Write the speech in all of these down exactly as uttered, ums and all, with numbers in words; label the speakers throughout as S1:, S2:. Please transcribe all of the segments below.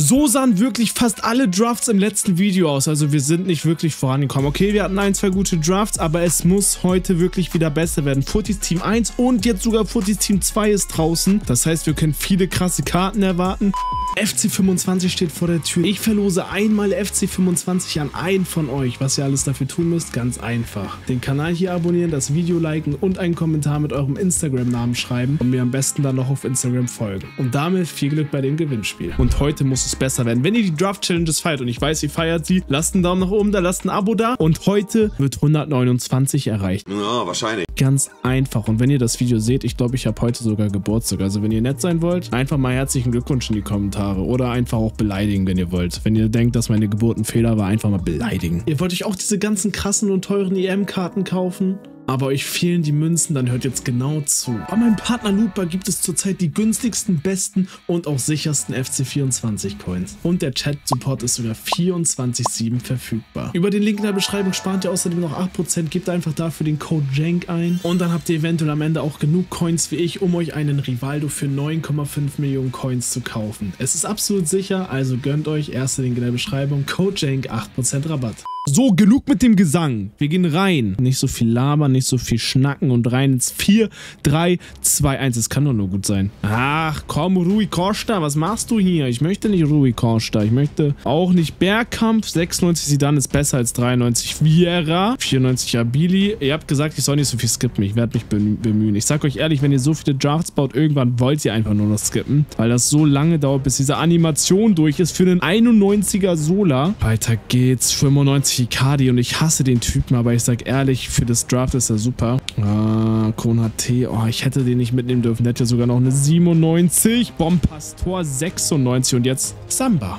S1: So sahen wirklich fast alle Drafts im letzten Video aus. Also wir sind nicht wirklich vorangekommen. Okay, wir hatten ein, zwei gute Drafts, aber es muss heute wirklich wieder besser werden. Footies Team eins und jetzt sogar Footies Team zwei ist draußen. Das heißt, wir können viele krasse Karten erwarten. F C fünfundzwanzig steht vor der Tür. Ich verlose einmal F C fünfundzwanzig an einen von euch. Was ihr alles dafür tun müsst, ganz einfach. Den Kanal hier abonnieren, das Video liken und einen Kommentar mit eurem Instagram-Namen schreiben und mir am besten dann noch auf Instagram folgen. Und damit viel Glück bei dem Gewinnspiel. Und heute muss es besser werden. Wenn ihr die Draft-Challenges feiert und ich weiß, ihr feiert sie, lasst einen Daumen nach oben da, lasst ein Abo da. Und heute wird hundertneunundzwanzig erreicht.
S2: Ja, wahrscheinlich.
S1: Ganz einfach. Und wenn ihr das Video seht, ich glaube, ich habe heute sogar Geburtstag. Also wenn ihr nett sein wollt, einfach mal herzlichen Glückwunsch in die Kommentare. Oder einfach auch beleidigen, wenn ihr wollt. Wenn ihr denkt, dass meine Geburt ein Fehler war, einfach mal beleidigen. Ihr wollt euch auch diese ganzen krassen und teuren E M-Karten kaufen? Aber euch fehlen die Münzen, dann hört jetzt genau zu. Bei meinem Partner Looper gibt es zurzeit die günstigsten, besten und auch sichersten F C vierundzwanzig Coins. Und der Chat-Support ist sogar vierundzwanzig sieben verfügbar. Über den Link in der Beschreibung spart ihr außerdem noch acht Prozent. Gebt einfach dafür den Code Jank ein. Und dann habt ihr eventuell am Ende auch genug Coins wie ich, um euch einen Rivaldo für neun Komma fünf Millionen Coins zu kaufen. Es ist absolut sicher, also gönnt euch. Erster Link in der Beschreibung. Code Jank, acht Prozent Rabatt. So, genug mit dem Gesang. Wir gehen rein. Nicht so viel labern, nicht so viel schnacken und rein ins vier, drei, zwei, eins. Es kann doch nur gut sein. Ach, komm, Rui Costa, was machst du hier? Ich möchte nicht Rui Costa. Ich möchte auch nicht Bergkampf. sechsundneunzig Zidane ist besser als dreiundneunzig Vieira. vierundneunzig Abili. Ihr habt gesagt, ich soll nicht so viel skippen. Ich werde mich bemühen. Ich sag euch ehrlich, wenn ihr so viele Drafts baut, irgendwann wollt ihr einfach nur noch skippen. Weil das so lange dauert, bis diese Animation durch ist für einen einundneunziger Sola. Weiter geht's. fünfundneunzig Icardi und ich hasse den Typen, aber ich sag ehrlich, für das Draft ist er super. Ah, Konate, oh, ich hätte den nicht mitnehmen dürfen. Der hat ja sogar noch eine siebenundneunzig. Bompastor sechsundneunzig und jetzt Samba.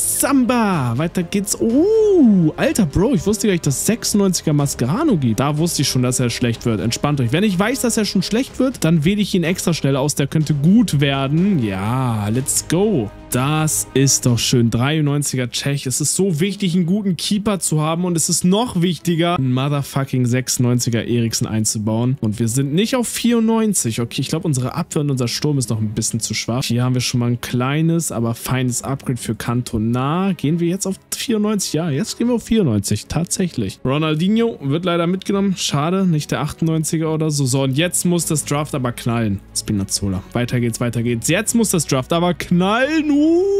S1: Samba, weiter geht's. Oh, alter Bro, ich wusste gar nicht, dass sechsundneunziger Mascherano gibt. Da wusste ich schon, dass er schlecht wird. Entspannt euch. Wenn ich weiß, dass er schon schlecht wird, dann wähle ich ihn extra schnell aus. Der könnte gut werden. Ja, let's go. Das ist doch schön. dreiundneunziger Tschech. Es ist so wichtig, einen guten Keeper zu haben und es ist noch wichtiger, einen motherfucking sechsundneunziger Eriksen einzubauen. Und wir sind nicht auf vierundneunzig. Okay, ich glaube, unsere Abwehr und unser Sturm ist noch ein bisschen zu schwach. Hier haben wir schon mal ein kleines, aber feines Upgrade für Cantona. Gehen wir jetzt auf vierundneunzig? Ja, jetzt gehen wir auf vierundneunzig. Tatsächlich. Ronaldinho wird leider mitgenommen. Schade, nicht der achtundneunziger oder so. So, und jetzt muss das Draft aber knallen. Spinazzola. Weiter geht's, weiter geht's. Jetzt muss das Draft aber knallen.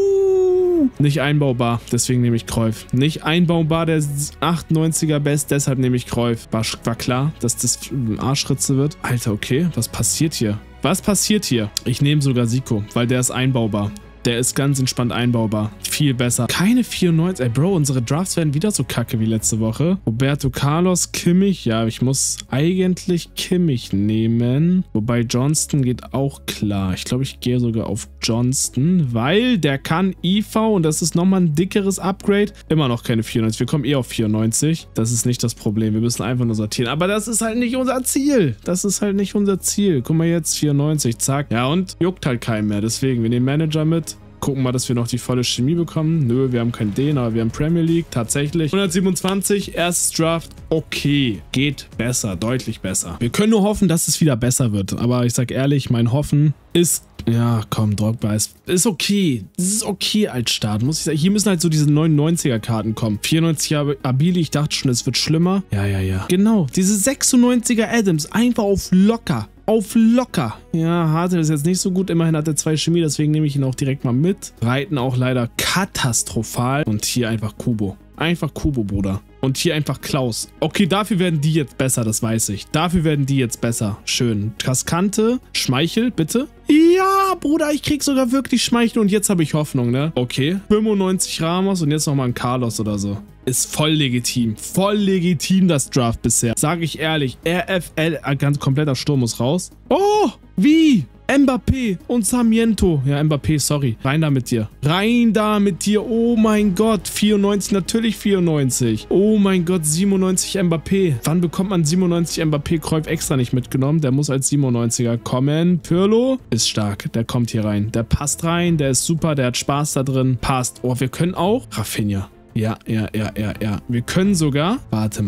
S1: Uh, nicht einbaubar, deswegen nehme ich Cruyff. Nicht einbaubar, der achtundneunziger Best, deshalb nehme ich Cruyff. War, war klar, dass das ein Arschritze wird. Alter, okay, was passiert hier? Was passiert hier? Ich nehme sogar Zico, weil der ist einbaubar. Der ist ganz entspannt einbaubar. Viel besser. Keine vierundneunzig. Ey, Bro, unsere Drafts werden wieder so kacke wie letzte Woche. Roberto Carlos, Kimmich. Ja, ich muss eigentlich Kimmich nehmen. Wobei Johnston geht auch klar. Ich glaube, ich gehe sogar auf Johnston, weil der kann I V und das ist nochmal ein dickeres Upgrade. Immer noch keine vierundneunzig. Wir kommen eh auf vierundneunzig. Das ist nicht das Problem. Wir müssen einfach nur sortieren. Aber das ist halt nicht unser Ziel. Das ist halt nicht unser Ziel. Guck mal jetzt, vierundneunzig. Zack. Ja, und juckt halt keinen mehr. Deswegen, wir nehmen Manager mit. Gucken mal, dass wir noch die volle Chemie bekommen. Nö, wir haben keinen D, aber wir haben Premier League. Tatsächlich. hundertsiebenundzwanzig, erstes Draft. Okay. Geht besser. Deutlich besser. Wir können nur hoffen, dass es wieder besser wird. Aber ich sag ehrlich, mein Hoffen ist... Ja, komm, Drogba ist, ist okay. Das ist okay als Start, muss ich sagen. Hier müssen halt so diese neunundneunziger Karten kommen. vierundneunzig Abili, ich dachte schon, es wird schlimmer. Ja, ja, ja. Genau, diese sechsundneunziger Adams, einfach auf locker. Auf locker. Ja, Harte ist jetzt nicht so gut. Immerhin hat er zwei Chemie, deswegen nehme ich ihn auch direkt mal mit. Reiten auch leider katastrophal. Und hier einfach Kubo. Einfach Kubo, Bruder. Und hier einfach Klaus. Okay, dafür werden die jetzt besser, das weiß ich. Dafür werden die jetzt besser. Schön. Kaskante, Schmeichel, bitte. Ja, Bruder, ich krieg sogar wirklich Schmeichel und jetzt habe ich Hoffnung, ne? Okay. fünfundneunzig Ramos und jetzt nochmal ein Carlos oder so. Ist voll legitim. Voll legitim, das Draft bisher. Sag ich ehrlich. R F L, ganz kompletter Sturm muss raus. Oh, wie? Mbappé und Sarmiento. Ja, Mbappé, sorry. Rein da mit dir. Rein da mit dir. Oh mein Gott. vierundneunzig, natürlich vierundneunzig. Oh mein Gott, siebenundneunzig Mbappé. Wann bekommt man siebenundneunzig Mbappé? Cruyff extra nicht mitgenommen. Der muss als siebenundneunziger kommen. Pirlo ist stark. Der kommt hier rein. Der passt rein. Der ist super. Der hat Spaß da drin. Passt. Oh, wir können auch. Rafinha. Ja, ja, ja, ja, ja. Wir können sogar. Warte mal.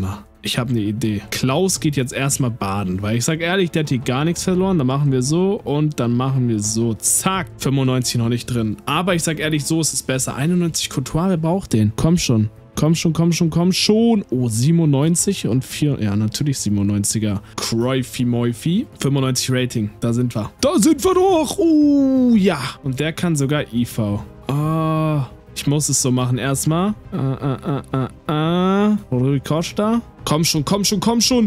S1: Ich habe eine Idee. Klaus geht jetzt erstmal baden, weil ich sag ehrlich, der hat hier gar nichts verloren. Dann machen wir so und dann machen wir so. Zack. fünfundneunzig noch nicht drin. Aber ich sag ehrlich, so ist es besser. einundneunzig Courtois, wer braucht den? Komm schon. Komm schon, komm schon, komm schon. Oh, siebenundneunzig und vier. Ja, natürlich siebenundneunziger. Cruyffi Moifi. fünfundneunzig Rating. Da sind wir. Da sind wir doch. Oh, ja. Und der kann sogar I V. Ah. Ich muss es so machen erstmal. Ah, ah, ah, ah, ah. Rui Costa. Komm schon, komm schon, komm schon.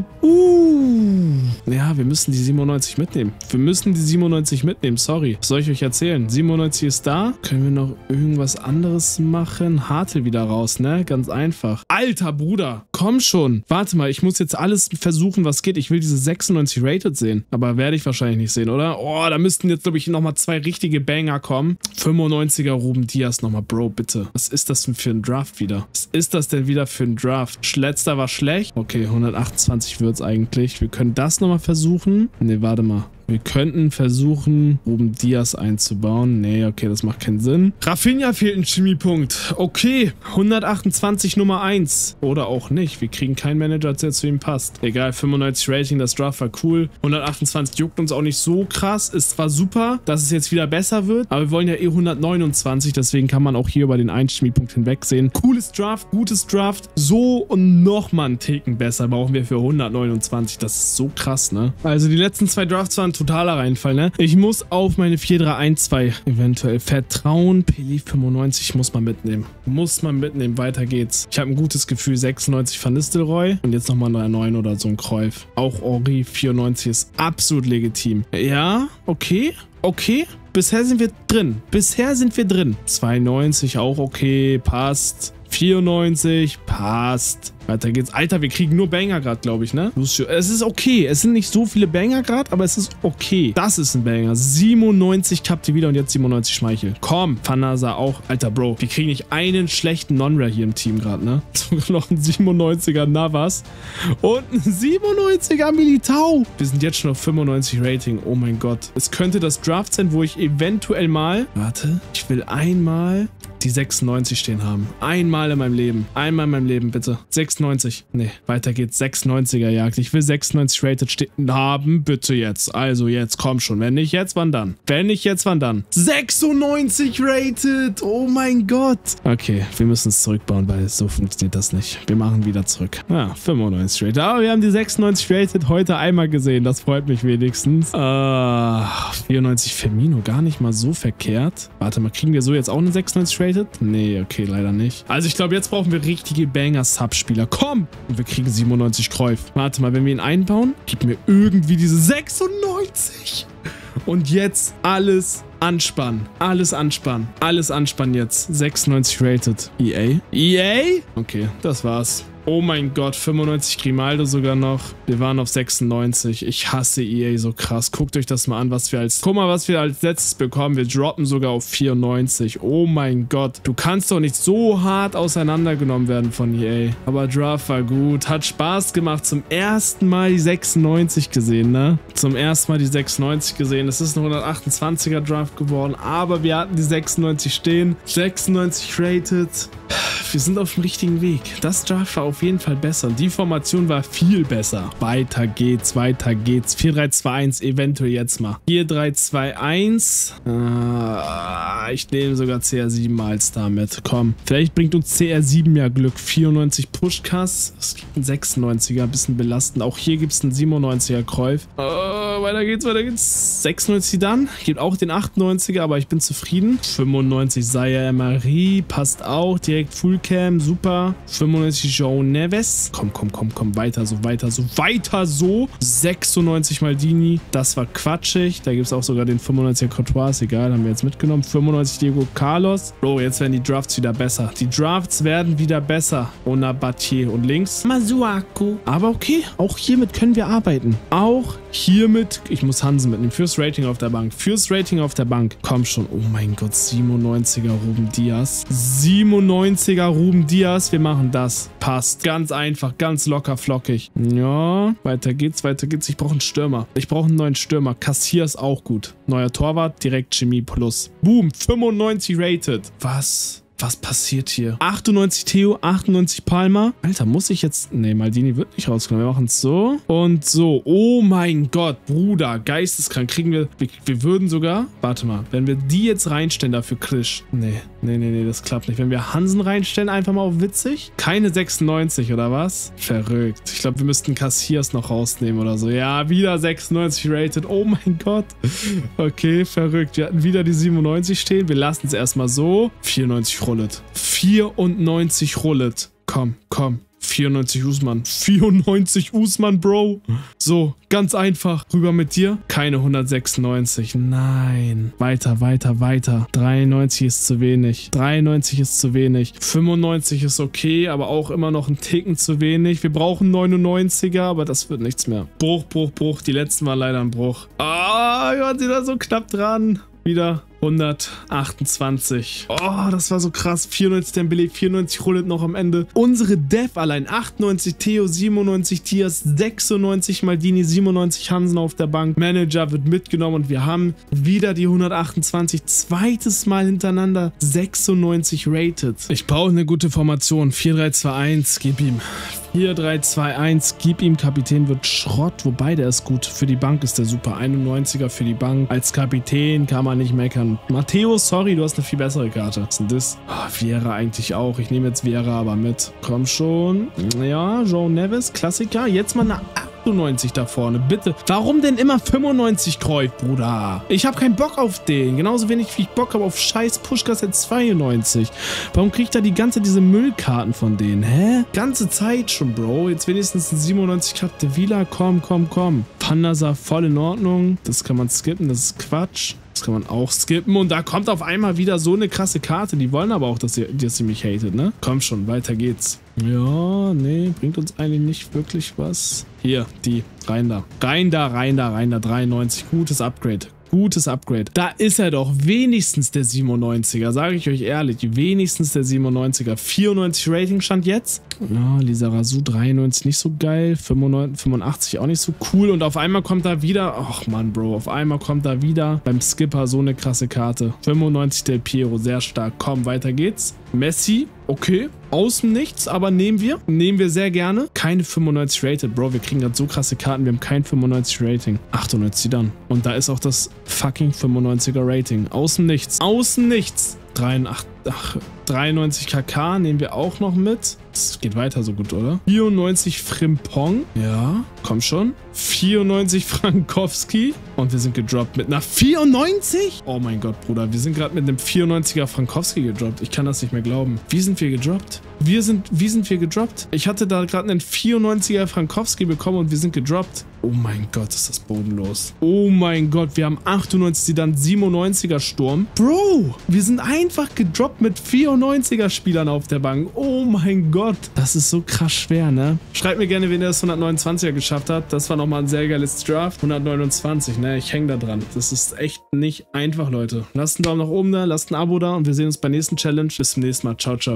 S1: Uh. Ja, wir müssen die siebenundneunzig mitnehmen. Wir müssen die siebenundneunzig mitnehmen. Sorry. Was soll ich euch erzählen? siebenundneunzig ist da. Können wir noch irgendwas anderes machen? Hartl wieder raus, ne? Ganz einfach. Alter Bruder. Komm schon. Warte mal, ich muss jetzt alles versuchen, was geht. Ich will diese sechsundneunzig Rated sehen. Aber werde ich wahrscheinlich nicht sehen, oder? Oh, da müssten jetzt, glaube ich, nochmal zwei richtige Banger kommen. fünfundneunziger Ruben Dias nochmal. Bro, bitte. Was ist das denn für ein Draft wieder? Was ist das denn wieder für ein Draft? Letzter war schlecht. Okay, hundertachtundzwanzig wird es eigentlich. Wir können das nochmal versuchen. Ne, warte mal. Wir könnten versuchen, Ruben Dias einzubauen. Nee, okay, das macht keinen Sinn. Rafinha fehlt ein Chemiepunkt. Okay, hundertachtundzwanzig Nummer eins. Oder auch nicht. Wir kriegen keinen Manager, der zu ihm passt. Egal, fünfundneunzig Rating, das Draft war cool. hundertachtundzwanzig juckt uns auch nicht so krass. Es war super, dass es jetzt wieder besser wird. Aber wir wollen ja eh hundertneunundzwanzig. Deswegen kann man auch hier über den einen Chemiepunkt hinwegsehen. Cooles Draft, gutes Draft. So und nochmal einen Ticken besser brauchen wir für hundertneunundzwanzig. Das ist so krass, ne? Also die letzten zwei Drafts waren totaler Reinfall, ne? Ich muss auf meine vier drei eins zwei eventuell vertrauen. Pelé fünfundneunzig muss man mitnehmen. Muss man mitnehmen. Weiter geht's. Ich habe ein gutes Gefühl. sechsundneunzig Van Nistelrooy und jetzt nochmal ein drei neun oder so ein Cruyff. Auch Henry vierundneunzig ist absolut legitim. Ja, okay, okay. Bisher sind wir drin. Bisher sind wir drin. zweiundneunzig auch okay. Passt. vierundneunzig. Passt. Weiter geht's. Alter, wir kriegen nur Banger gerade, glaube ich, ne? Lucio. Es ist okay. Es sind nicht so viele Banger gerade, aber es ist okay. Das ist ein Banger. siebenundneunzig Kapti wieder und jetzt siebenundneunzig Schmeichel. Komm. Fanasa auch. Alter, Bro. Wir kriegen nicht einen schlechten Non-Rare hier im Team gerade, ne? Sogar noch ein siebenundneunziger Navas und ein siebenundneunziger Militao. Wir sind jetzt schon auf fünfundneunzig Rating. Oh mein Gott. Es könnte das Draft sein, wo ich eventuell mal... Warte. Ich will einmal... die sechsundneunzig stehen haben. Einmal in meinem Leben. Einmal in meinem Leben, bitte. sechsundneunzig. Nee, weiter geht's. sechsundneunziger Jagd. Ich will sechsundneunzig Rated stehen haben. Bitte jetzt. Also jetzt, komm schon. Wenn nicht jetzt, wann dann? Wenn nicht jetzt, wann dann? sechsundneunzig Rated. Oh mein Gott. Okay, wir müssen es zurückbauen, weil so funktioniert das nicht. Wir machen wieder zurück. Ja, fünfundneunzig Rated. Aber wir haben die sechsundneunzig Rated heute einmal gesehen. Das freut mich wenigstens. Uh, vierundneunzig Firmino. Gar nicht mal so verkehrt. Warte mal, kriegen wir so jetzt auch eine sechsundneunzig Rated? Nee, okay, leider nicht. Also ich glaube, jetzt brauchen wir richtige Banger-Sub-Spieler. Komm! Und wir kriegen siebenundneunzig Cruyff. Warte mal, wenn wir ihn einbauen, gib mir irgendwie diese sechsundneunzig. Und jetzt alles anspannen. Alles anspannen. Alles anspannen jetzt. sechsundneunzig Rated. E A? E A? Okay, das war's. Oh mein Gott, fünfundneunzig Grimaldo sogar noch. Wir waren auf sechsundneunzig. Ich hasse E A so krass. Guckt euch das mal an, was wir als... Guck mal, was wir als letztes bekommen. Wir droppen sogar auf vierundneunzig. Oh mein Gott. Du kannst doch nicht so hart auseinandergenommen werden von E A. Aber Draft war gut. Hat Spaß gemacht. Zum ersten Mal die sechsundneunzig gesehen, ne? Zum ersten Mal die sechsundneunzig gesehen. Es ist ein hundertachtundzwanziger Draft geworden. Aber wir hatten die sechsundneunzig stehen. sechsundneunzig rated. Wir sind auf dem richtigen Weg. Das Draft war auf jeden Fall besser. Die Formation war viel besser. Weiter geht's, weiter geht's. vier drei zwei eins, eventuell jetzt mal. vier drei zwei eins. Äh, ich nehme sogar C R sieben als damit. Komm, vielleicht bringt uns C R sieben ja Glück. vierundneunzig Pushkas. Es gibt einen sechsundneunziger, ein bisschen belastend. Auch hier gibt es einen siebenundneunziger Cruyff. Äh, weiter geht's, weiter geht's. sechsundneunzig dann. Gibt auch den achtundneunziger, aber ich bin zufrieden. fünfundneunzig Zaire Emery. Passt auch. Direkt Fullcam. Super. fünfundneunzig Joe Neves. Komm, komm, komm, komm. Weiter so, weiter so, weiter so. sechsundneunzig Maldini. Das war quatschig. Da gibt es auch sogar den fünfundneunziger Courtois. Ist egal, haben wir jetzt mitgenommen. fünfundneunzig Diego Carlos. Bro, jetzt werden die Drafts wieder besser. Die Drafts werden wieder besser. Ona Batier und links Masuaku. Aber okay, auch hiermit können wir arbeiten. Auch hiermit. Ich muss Hansen mitnehmen. Fürs Rating auf der Bank. Fürs Rating auf der Bank. Komm schon. Oh mein Gott. siebenundneunziger Ruben Dias. siebenundneunziger Ruben Dias. Wir machen das. Passt. Ganz einfach. Ganz locker flockig. Ja. Weiter geht's. Weiter geht's. Ich brauche einen Stürmer. Ich brauche einen neuen Stürmer. Kassier ist auch gut. Neuer Torwart. Direkt Chemie plus. Boom. fünfundneunzig rated. Was? Was passiert hier? achtundneunzig Theo, achtundneunzig Palmer. Alter, muss ich jetzt... Nee, Maldini wird nicht rauskommen. Wir machen es so und so. Oh mein Gott, Bruder, geisteskrank. Kriegen wir... Wir, wir würden sogar... Warte mal, wenn wir die jetzt reinstellen dafür Klisch. Nee, nee, nee, nee, das klappt nicht. Wenn wir Hansen reinstellen, einfach mal auf witzig. Keine sechsundneunzig, oder was? Verrückt. Ich glaube, wir müssten Cassias noch rausnehmen oder so. Ja, wieder sechsundneunzig rated. Oh mein Gott. Okay, verrückt. Wir hatten wieder die siebenundneunzig stehen. Wir lassen es erstmal so. vierundneunzig Rullet. vierundneunzig Rullet. Komm, komm. vierundneunzig Usman. vierundneunzig Usman, Bro. So, ganz einfach. Rüber mit dir. Keine hundertsechsundneunzig. Nein. Weiter, weiter, weiter. dreiundneunzig ist zu wenig. dreiundneunzig ist zu wenig. fünfundneunzig ist okay, aber auch immer noch ein Ticken zu wenig. Wir brauchen neunundneunziger, aber das wird nichts mehr. Bruch, Bruch, Bruch. Die letzten waren leider ein Bruch. Ah, wir waren wieder so knapp dran. Wieder hundertachtundzwanzig. Oh, das war so krass. vierundneunzig Dembele, vierundneunzig Rullet noch am Ende. Unsere Dev allein. achtundneunzig Theo, siebenundneunzig Tias, sechsundneunzig Maldini, siebenundneunzig Hansen auf der Bank. Manager wird mitgenommen und wir haben wieder die hundertachtundzwanzig. Zweites Mal hintereinander sechsundneunzig rated. Ich brauche eine gute Formation. vier drei zwei eins, gib ihm. vier drei zwei eins, gib ihm. Kapitän wird Schrott, wobei der ist gut. Für die Bank ist der super. einundneunziger für die Bank. Als Kapitän kann man nicht meckern. Matteo, sorry, du hast eine viel bessere Karte. Was ist denn das? Oh, Vieira eigentlich auch. Ich nehme jetzt Vieira aber mit. Komm schon. Ja, Joe Neves, Klassiker. Jetzt mal eine achtundneunzig da vorne, bitte. Warum denn immer fünfundneunzig Kreuz, Bruder? Ich habe keinen Bock auf den. Genauso wenig wie ich Bock habe auf scheiß Pushkas at zweiundneunzig. Warum kriege ich da die ganze diese Müllkarten von denen? Hä? Ganze Zeit schon, Bro. Jetzt wenigstens ein siebenundneunzig Karte Villa. Komm, komm, komm. Pandasa voll in Ordnung. Das kann man skippen. Das ist Quatsch. Das kann man auch skippen. Und da kommt auf einmal wieder so eine krasse Karte. Die wollen aber auch, dass ihr, dass ihr mich hatet, ne? Komm schon, weiter geht's. Ja, nee, bringt uns eigentlich nicht wirklich was. Hier, die. Rein da. Rein da, rein da, rein da. dreiundneunzig. Gutes Upgrade. Gutes Upgrade. Da ist er doch. Wenigstens der siebenundneunziger. Sage ich euch ehrlich. Wenigstens der siebenundneunziger. vierundneunzig Rating stand jetzt. Ja, Lizarazu dreiundneunzig nicht so geil. fünfundneunzig, fünfundachtzig auch nicht so cool. Und auf einmal kommt da wieder. Ach Mann, Bro. Auf einmal kommt da wieder beim Skipper so eine krasse Karte. fünfundneunzig Del Piero. Sehr stark. Komm, weiter geht's. Messi. Okay. Außen nichts, aber nehmen wir. Nehmen wir sehr gerne. Keine fünfundneunzig rated, Bro. Wir kriegen gerade so krasse Karten. Wir haben kein fünfundneunzig Rating. achtundneunzig dann. Und da ist auch das fucking fünfundneunziger Rating. Außen nichts. Außen nichts. dreiundachtzig, ach, dreiundneunzig K K nehmen wir auch noch mit. Das geht weiter so gut, oder? vierundneunzig Frimpong. Ja, komm schon. vierundneunzig Frankowski. Und wir sind gedroppt mit einer vierundneunzig? Oh mein Gott, Bruder. Wir sind gerade mit einem vierundneunziger Frankowski gedroppt. Ich kann das nicht mehr glauben. Wie sind wir gedroppt? Wir sind, wie sind wir gedroppt? Ich hatte da gerade einen vierundneunziger Frankowski bekommen und wir sind gedroppt. Oh mein Gott, ist das bodenlos. Oh mein Gott, wir haben achtundneunzig, dann siebenundneunziger Sturm. Bro, wir sind einfach gedroppt mit vierundneunziger Spielern auf der Bank. Oh mein Gott. Das ist so krass schwer, ne? Schreibt mir gerne, wen der das hundertneunundzwanziger geschafft hat. Das war nochmal ein sehr geiles Draft. hundertneunundzwanzig, ne? Ich hänge da dran. Das ist echt nicht einfach, Leute. Lasst einen Daumen nach oben da, lasst ein Abo da und wir sehen uns bei der nächsten Challenge. Bis zum nächsten Mal. Ciao, ciao.